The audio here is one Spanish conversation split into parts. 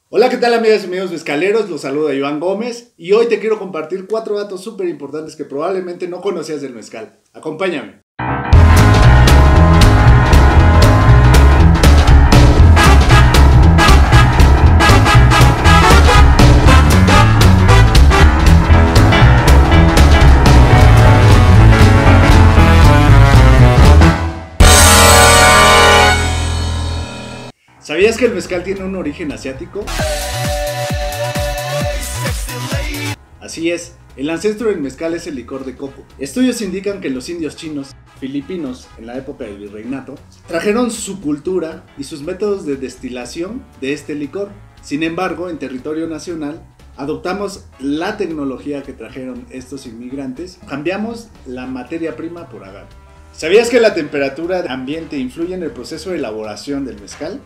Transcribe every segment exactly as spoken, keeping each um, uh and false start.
Hola, ¿qué tal amigas y amigos mezcaleros? Los saluda Iván Gómez y hoy te quiero compartir cuatro datos súper importantes que probablemente no conocías del mezcal. Acompáñame. ¿Sabías que el mezcal tiene un origen asiático? Así es, el ancestro del mezcal es el licor de coco. Estudios indican que los indios chinos, filipinos, en la época del virreinato, trajeron su cultura y sus métodos de destilación de este licor. Sin embargo, en territorio nacional, adoptamos la tecnología que trajeron estos inmigrantes, cambiamos la materia prima por agave. ¿Sabías que la temperatura ambiente influye en el proceso de elaboración del mezcal?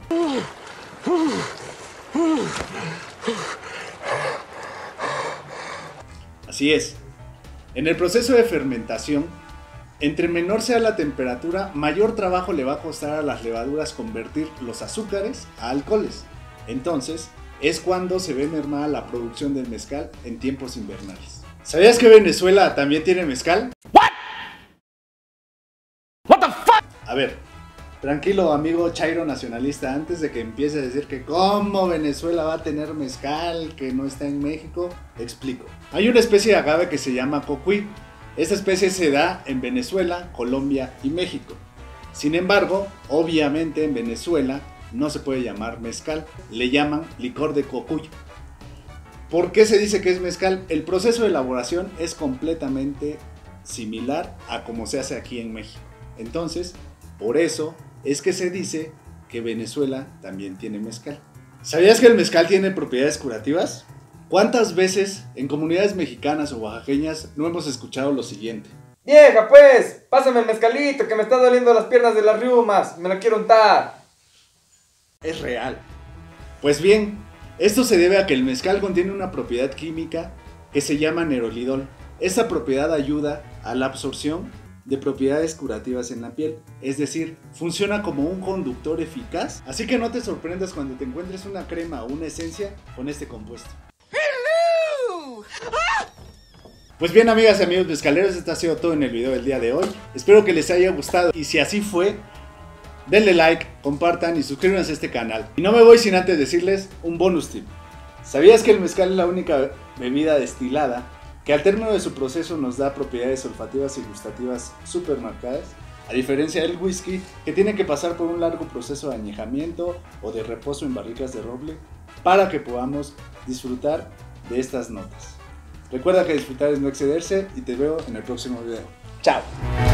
Así es. En el proceso de fermentación, entre menor sea la temperatura, mayor trabajo le va a costar a las levaduras convertir los azúcares a alcoholes. Entonces, es cuando se ve mermada la producción del mezcal en tiempos invernales. ¿Sabías que Venezuela también tiene mezcal? A ver, tranquilo amigo chairo nacionalista, antes de que empiece a decir que cómo Venezuela va a tener mezcal que no está en México, explico. Hay una especie de agave que se llama cocuy. Esta especie se da en Venezuela, Colombia y México. Sin embargo, obviamente en Venezuela no se puede llamar mezcal, le llaman licor de cocuy. ¿Por qué se dice que es mezcal? El proceso de elaboración es completamente similar a como se hace aquí en México. Entonces, por eso es que se dice que Venezuela también tiene mezcal. ¿Sabías que el mezcal tiene propiedades curativas? ¿Cuántas veces en comunidades mexicanas o oaxaqueñas no hemos escuchado lo siguiente? Vieja pues, pásame el mezcalito que me está doliendo las piernas de las riumas, me la quiero untar. Es real. Pues bien, esto se debe a que el mezcal contiene una propiedad química que se llama nerolidol. Esta propiedad ayuda a la absorción de propiedades curativas en la piel, es decir, funciona como un conductor eficaz, así que no te sorprendas cuando te encuentres una crema o una esencia con este compuesto. ¡Hello! ¡Ah! Pues bien amigas y amigos mezcaleros, esto ha sido todo en el video del día de hoy, espero que les haya gustado y si así fue, denle like, compartan y suscríbanse a este canal. Y no me voy sin antes decirles un bonus tip. ¿Sabías que el mezcal es la única bebida destilada que al término de su proceso nos da propiedades olfativas y gustativas súper marcadas? A diferencia del whisky, que tiene que pasar por un largo proceso de añejamiento o de reposo en barricas de roble para que podamos disfrutar de estas notas. Recuerda que disfrutar es no excederse y te veo en el próximo video. ¡Chao!